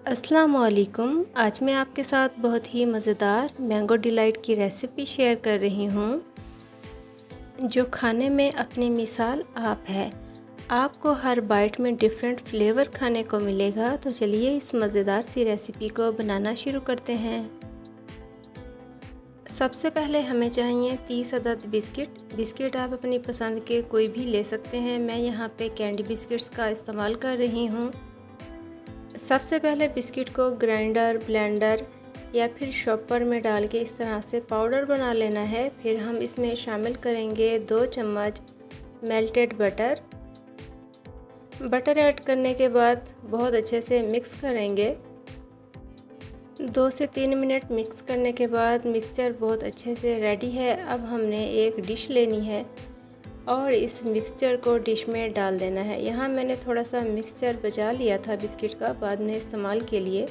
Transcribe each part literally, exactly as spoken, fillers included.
अस्सलाम वालेकुम। आज मैं आपके साथ बहुत ही मज़ेदार मैंगो डिलाइट की रेसिपी शेयर कर रही हूँ, जो खाने में अपनी मिसाल आप है। आपको हर बाइट में डिफरेंट फ्लेवर खाने को मिलेगा। तो चलिए इस मज़ेदार सी रेसिपी को बनाना शुरू करते हैं। सबसे पहले हमें चाहिए तीस अदद बिस्किट। बिस्किट आप अपनी पसंद के कोई भी ले सकते हैं। मैं यहाँ पे कैंडी बिस्किट्स का इस्तेमाल कर रही हूँ। सबसे पहले बिस्किट को ग्राइंडर, ब्लेंडर या फिर शॉपर में डाल के इस तरह से पाउडर बना लेना है। फिर हम इसमें शामिल करेंगे दो चम्मच मेल्टेड बटर। बटर ऐड करने के बाद बहुत अच्छे से मिक्स करेंगे। दो से तीन मिनट मिक्स करने के बाद मिक्सचर बहुत अच्छे से रेडी है। अब हमने एक डिश लेनी है और इस मिक्सचर को डिश में डाल देना है। यहाँ मैंने थोड़ा सा मिक्सचर बचा लिया था बिस्किट का बाद में इस्तेमाल के लिए।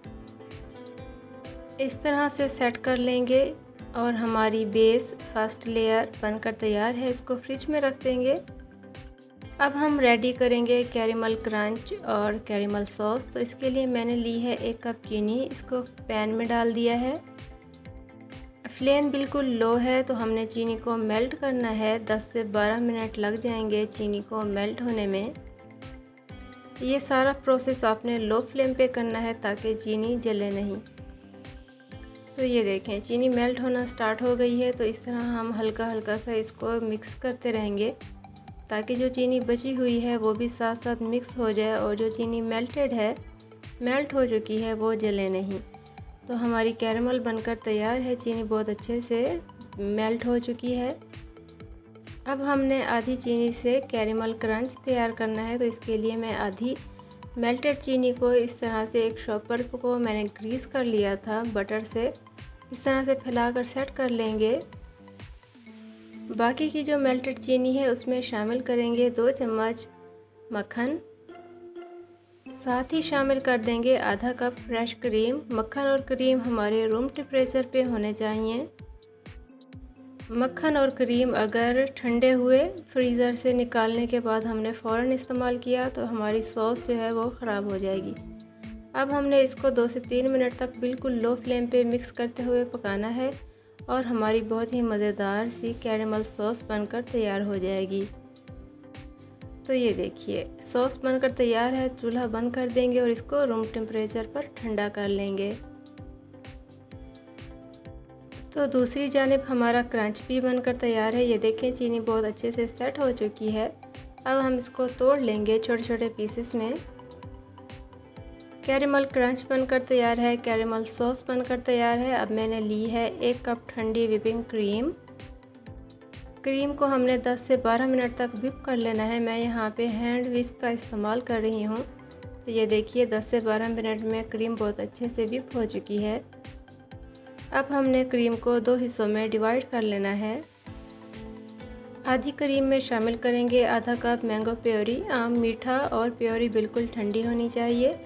इस तरह से सेट कर लेंगे और हमारी बेस फर्स्ट लेयर बनकर तैयार है। इसको फ्रिज में रख देंगे। अब हम रेडी करेंगे कैरेमल क्रंच और कैरेमल सॉस। तो इसके लिए मैंने ली है एक कप चीनी। इसको पैन में डाल दिया है। फ्लेम बिल्कुल लो है तो हमने चीनी को मेल्ट करना है। दस से बारह मिनट लग जाएंगे चीनी को मेल्ट होने में। ये सारा प्रोसेस आपने लो फ्लेम पे करना है ताकि चीनी जले नहीं। तो ये देखें चीनी मेल्ट होना स्टार्ट हो गई है। तो इस तरह हम हल्का हल्का सा इसको मिक्स करते रहेंगे ताकि जो चीनी बची हुई है वो भी साथ साथ मिक्स हो जाए और जो चीनी मेल्टेड है, मेल्ट हो चुकी है, वो जले नहीं। तो हमारी कैरेमल बनकर तैयार है। चीनी बहुत अच्छे से मेल्ट हो चुकी है। अब हमने आधी चीनी से कैरेमल क्रंच तैयार करना है। तो इसके लिए मैं आधी मेल्टेड चीनी को इस तरह से एक शॉपर को मैंने ग्रीस कर लिया था बटर से, इस तरह से फैलाकर सेट कर लेंगे। बाकी की जो मेल्टेड चीनी है उसमें शामिल करेंगे दो चम्मच मक्खन। साथ ही शामिल कर देंगे आधा कप फ्रेश क्रीम। मक्खन और क्रीम हमारे रूम टेम्परेचर पे होने चाहिए। मक्खन और क्रीम अगर ठंडे हुए फ्रीज़र से निकालने के बाद हमने फ़ौरन इस्तेमाल किया तो हमारी सॉस जो है वो ख़राब हो जाएगी। अब हमने इसको दो से तीन मिनट तक बिल्कुल लो फ्लेम पे मिक्स करते हुए पकाना है और हमारी बहुत ही मज़ेदार सी कैरेमल सॉस बनकर तैयार हो जाएगी। तो ये देखिए सॉस बनकर तैयार है। चूल्हा बंद कर देंगे और इसको रूम टेम्परेचर पर ठंडा कर लेंगे। तो दूसरी जानिब हमारा क्रंच भी बनकर तैयार है। ये देखें चीनी बहुत अच्छे से सेट हो चुकी है। अब हम इसको तोड़ लेंगे छोटे छोटे पीसेस में। कैरेमल क्रंच बनकर तैयार है। कैरेमल सॉस बनकर तैयार है। अब मैंने ली है एक कप ठंडी व्हिपिंग क्रीम। क्रीम को हमने दस से बारह मिनट तक व्हिप कर लेना है। मैं यहाँ पे हैंड विस्क का इस्तेमाल कर रही हूँ। तो ये देखिए दस से बारह मिनट में क्रीम बहुत अच्छे से व्हिप हो चुकी है। अब हमने क्रीम को दो हिस्सों में डिवाइड कर लेना है। आधी क्रीम में शामिल करेंगे आधा कप मैंगो प्योरी। आम मीठा और प्योरी बिल्कुल ठंडी होनी चाहिए।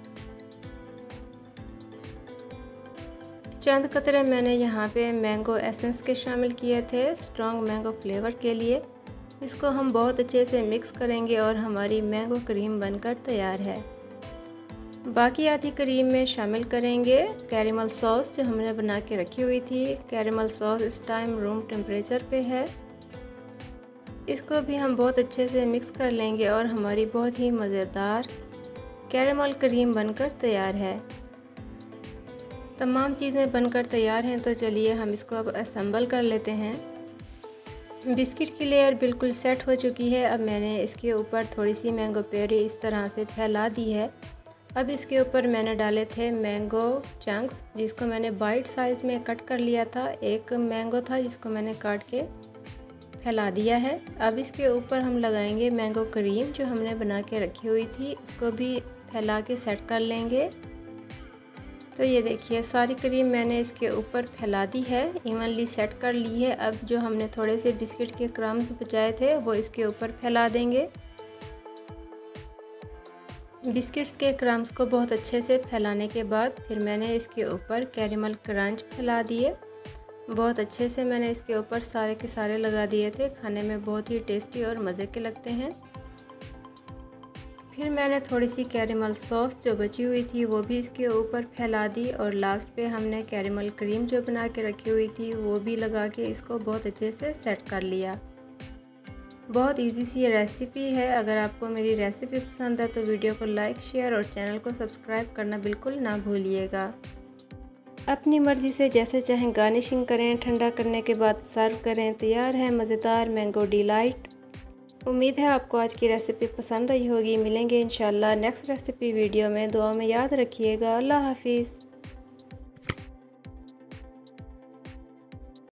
चंद कतरे मैंने यहाँ पे मैंगो एसेंस के शामिल किए थे स्ट्रॉन्ग मैंगो फ्लेवर के लिए। इसको हम बहुत अच्छे से मिक्स करेंगे और हमारी मैंगो क्रीम बनकर तैयार है। बाकी आधी क्रीम में शामिल करेंगे कैरेमल सॉस जो हमने बना के रखी हुई थी। कैरेमल सॉस इस टाइम रूम टेम्परेचर पे है। इसको भी हम बहुत अच्छे से मिक्स कर लेंगे और हमारी बहुत ही मज़ेदार कैरेमल क्रीम बनकर तैयार है। तमाम चीज़ें बनकर तैयार हैं। तो चलिए हम इसको अब असेंबल कर लेते हैं। बिस्किट की लेयर बिल्कुल सेट हो चुकी है। अब मैंने इसके ऊपर थोड़ी सी मैंगो प्योरी इस तरह से फैला दी है। अब इसके ऊपर मैंने डाले थे मैंगो चंक्स जिसको मैंने बाइट साइज़ में कट कर लिया था। एक मैंगो था जिसको मैंने काट के फैला दिया है। अब इसके ऊपर हम लगाएंगे मैंगो क्रीम जो हमने बना के रखी हुई थी। उसको भी फैला के सेट कर लेंगे। तो ये देखिए सारी क्रीम मैंने इसके ऊपर फैला दी है, इवनली सेट कर ली है। अब जो हमने थोड़े से बिस्किट के क्रम्स बचाए थे वो इसके ऊपर फैला देंगे। बिस्किट्स के क्रम्स को बहुत अच्छे से फैलाने के बाद फिर मैंने इसके ऊपर कैरेमल क्रंच फैला दिए। बहुत अच्छे से मैंने इसके ऊपर सारे के सारे लगा दिए थे। खाने में बहुत ही टेस्टी और मज़े के लगते हैं। फिर मैंने थोड़ी सी कैरेमल सॉस जो बची हुई थी वो भी इसके ऊपर फैला दी और लास्ट पे हमने कैरेमल क्रीम जो बना के रखी हुई थी वो भी लगा के इसको बहुत अच्छे से सेट कर लिया। बहुत इजी सी ये रेसिपी है। अगर आपको मेरी रेसिपी पसंद है तो वीडियो को लाइक शेयर और चैनल को सब्सक्राइब करना बिल्कुल ना भूलिएगा। अपनी मर्ज़ी से जैसे चाहें गार्निशिंग करें, ठंडा करने के बाद सर्व करें। तैयार है मज़ेदार मैंगो डिलाइट। उम्मीद है आपको आज की रेसिपी पसंद आई होगी। मिलेंगे इंशाल्लाह नेक्स्ट रेसिपी वीडियो में। दुआ में याद रखिएगा। अल्लाह हाफिज़।